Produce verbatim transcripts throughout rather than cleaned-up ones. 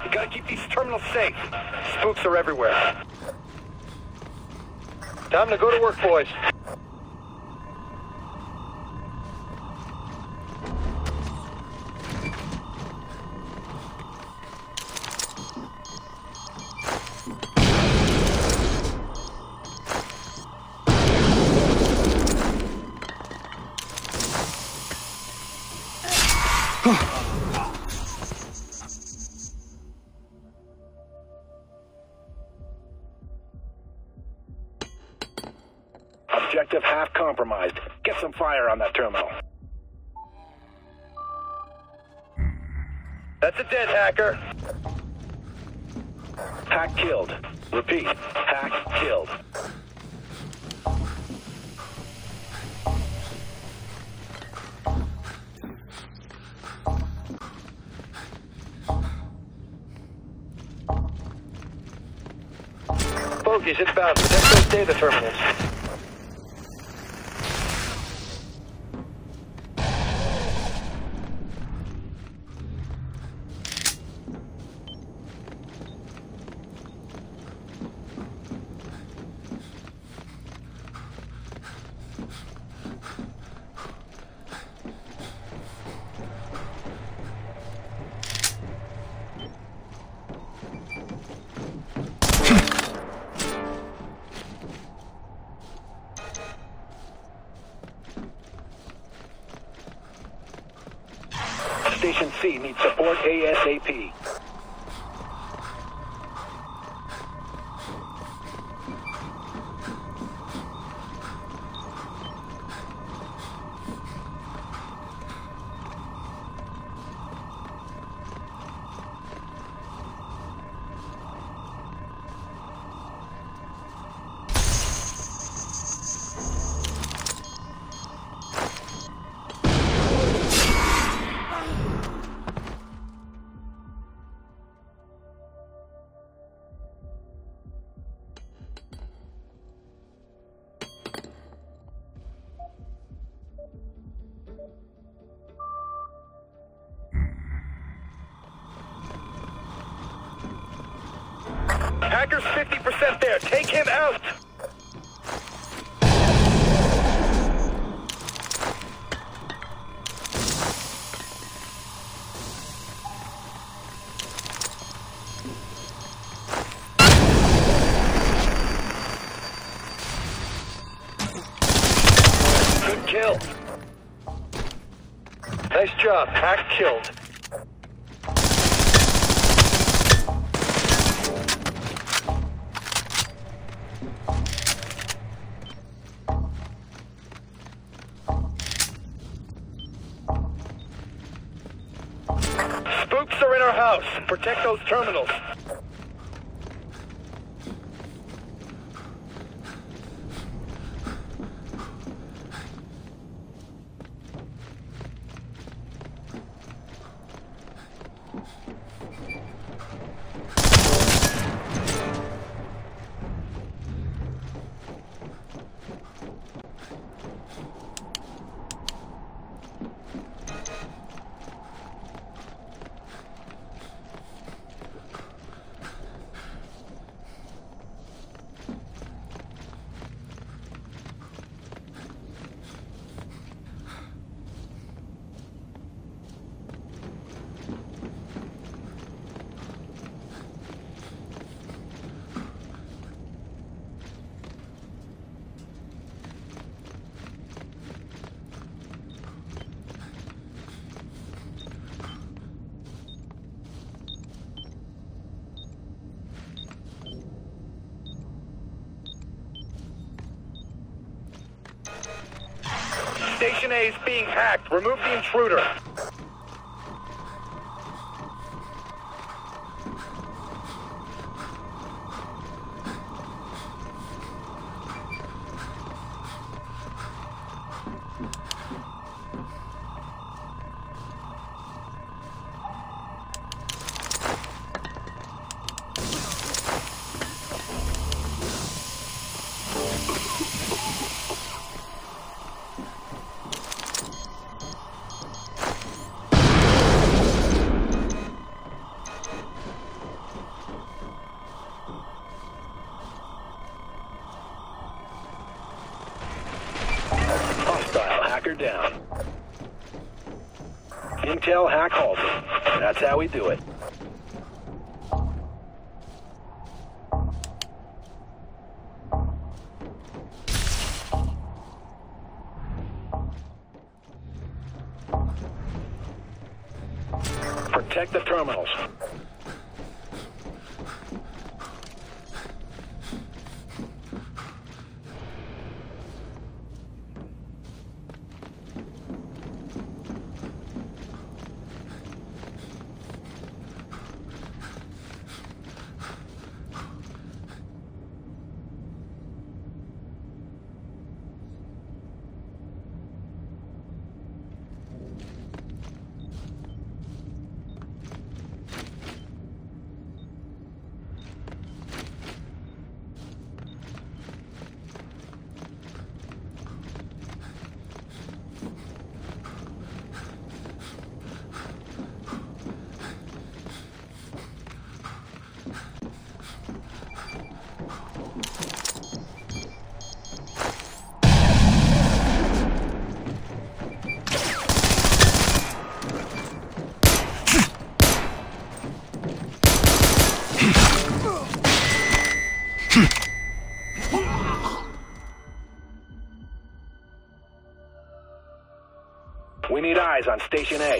We gotta keep these terminals safe. Spooks are everywhere. Time to go to work, boys. Objective half compromised. Get some fire on that terminal. That's a dead hacker. Hack killed. Repeat. Hack killed. Bogies inbound. Protect those data terminals. Station C needs support ASAP. Hacker's fifty percent there. Take him out! Good kill. Nice job. Hack killed. Spooks are in our house. Protect those terminals. Station A is being hacked. Remove the intruder. H L hack halted. That's how we do it. Protect the terminals. We need eyes on Station A.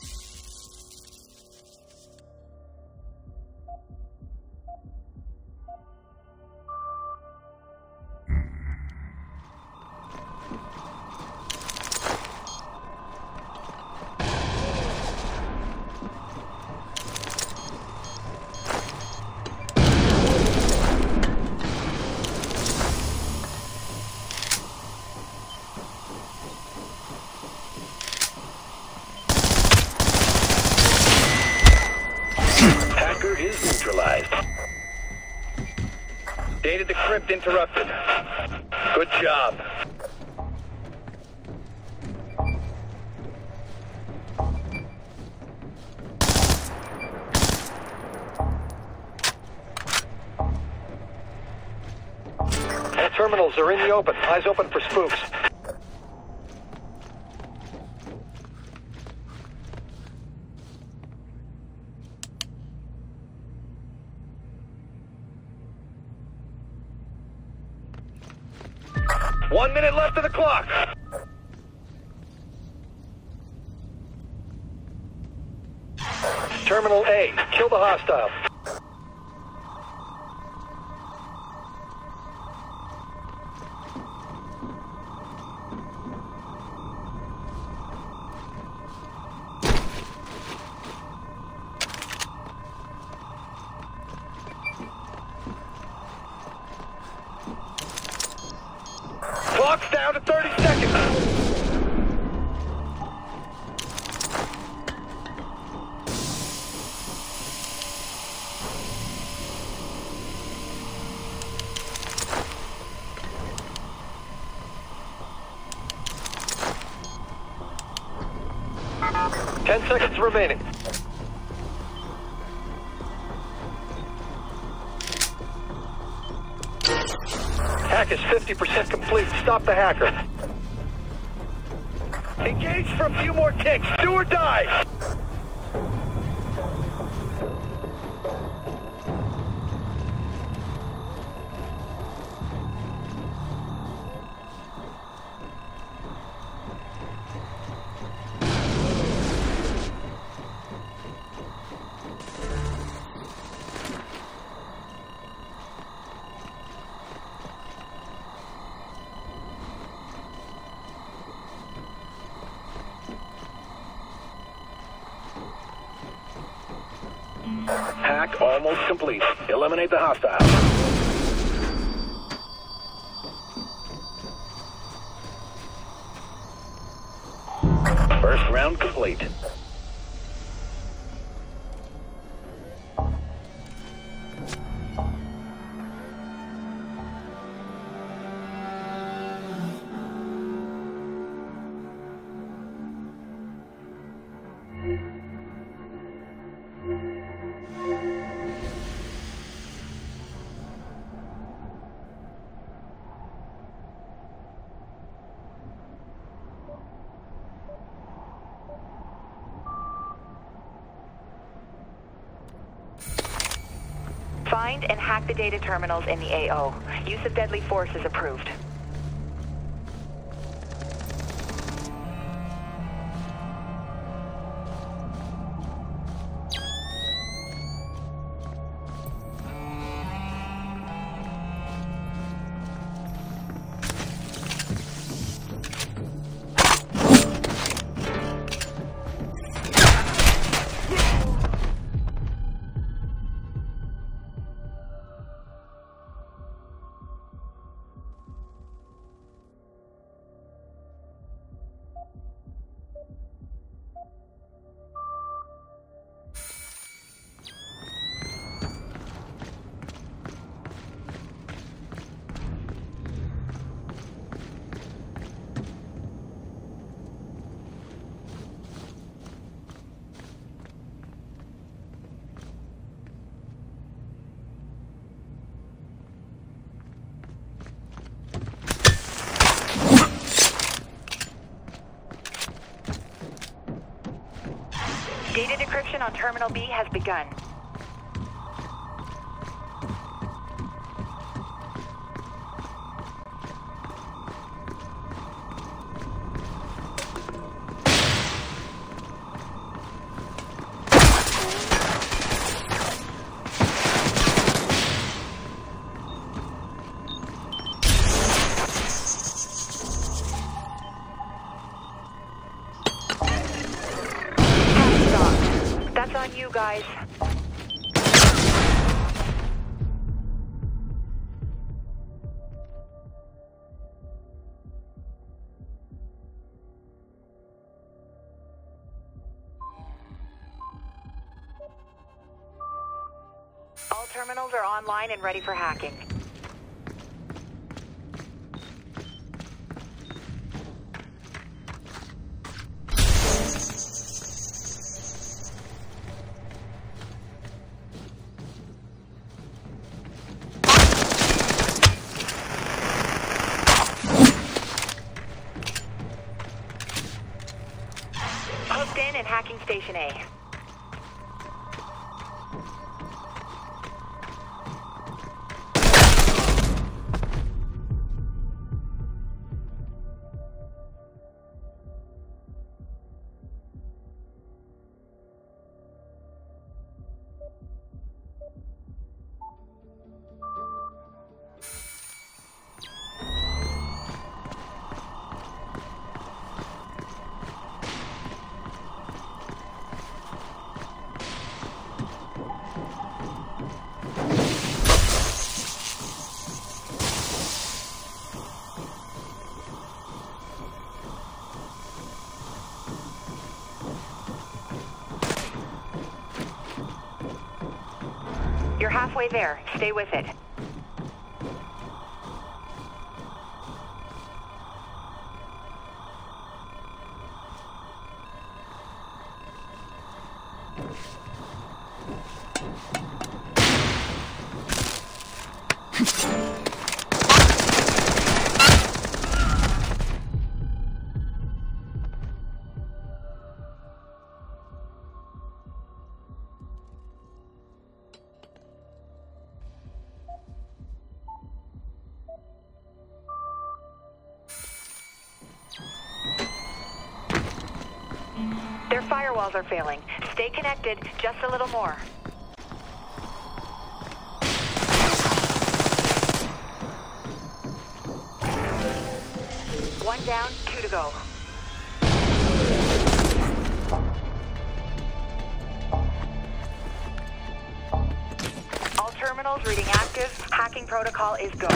Is neutralized. Data decrypt interrupted. Good job. All terminals are in the open. Eyes open for spooks. One minute left of the clock. Terminal A, kill the hostile. Clock's down to thirty seconds. Ten seconds remaining. Hack is fifty percent complete. Stop the hacker. Engage for a few more kicks. Do or die. Hack almost complete. Eliminate the hostile. First round complete. Find and hack the data terminals in the A O. Use of deadly force is approved. Data decryption on Terminal B has begun. That's on you guys. All terminals are online and ready for hacking. Hooked in and hacking Station A. You're halfway there. Stay with it. Their firewalls are failing. Stay connected, just a little more. One down, two to go. All terminals reading active. Hacking protocol is go.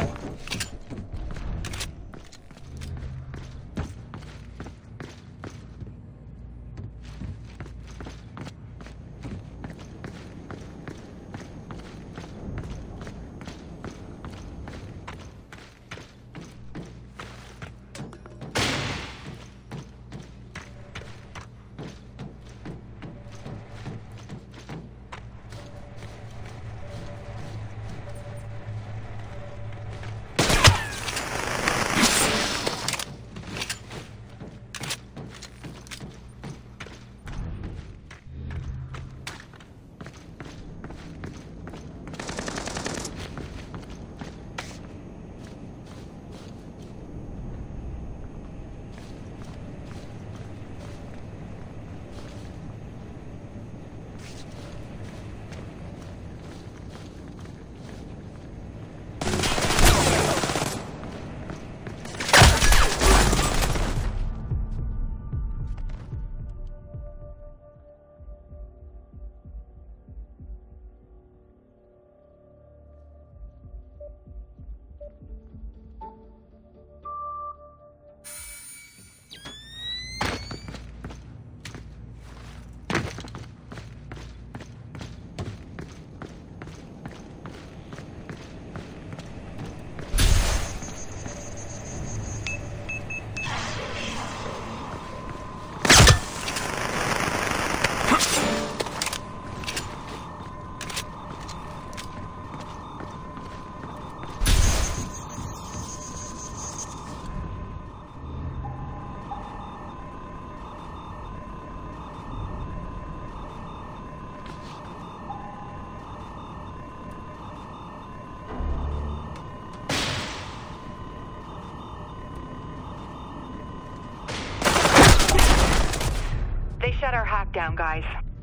lockdown, guys.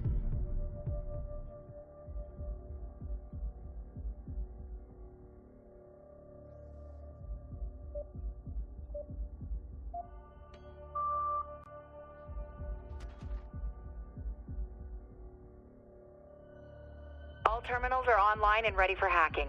All terminals are online and ready for hacking.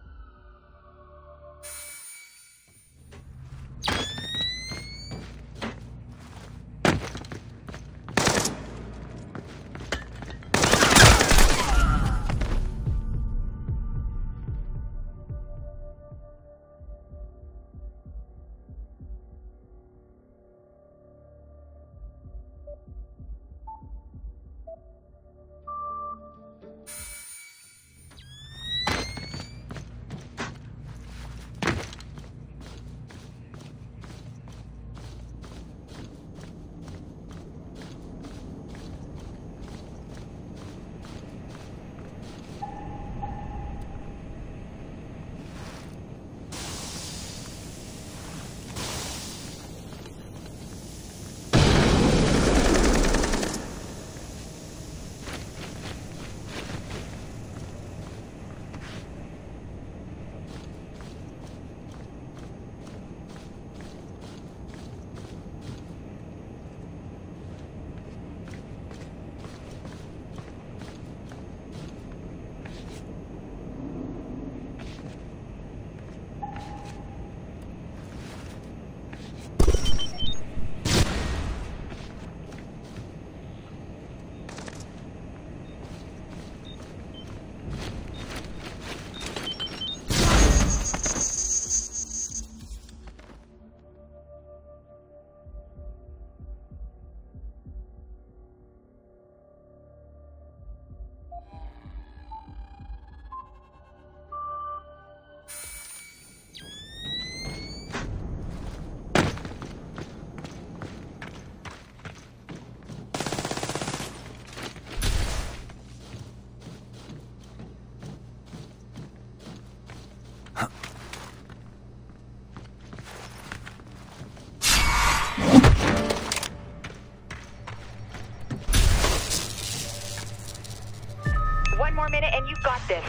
One more minute and you've got this.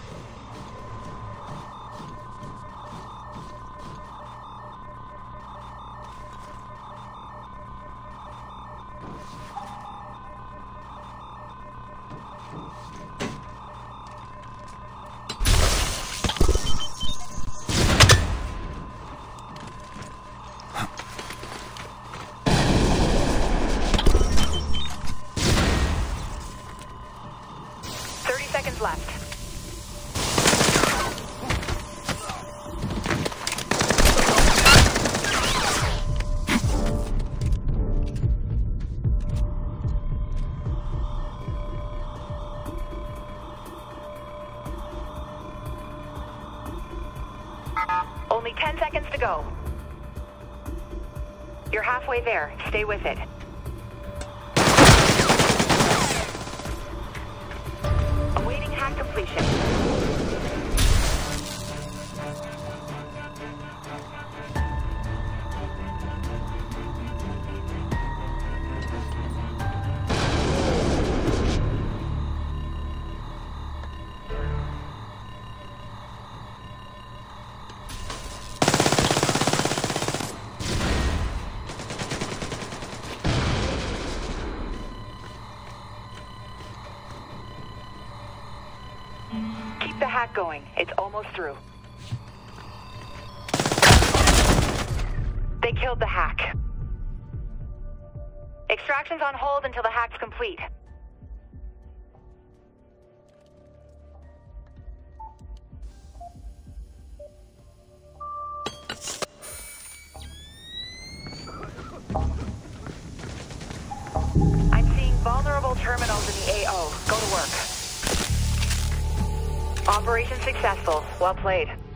thirty seconds left. Only ten seconds to go. You're halfway there. Stay with it. Awaiting hack completion. Keep the hack going. It's almost through. They killed the hack. Extraction's on hold until the hack's complete. I'm seeing vulnerable terminals in the A O. Go to work. Operation successful. Well played.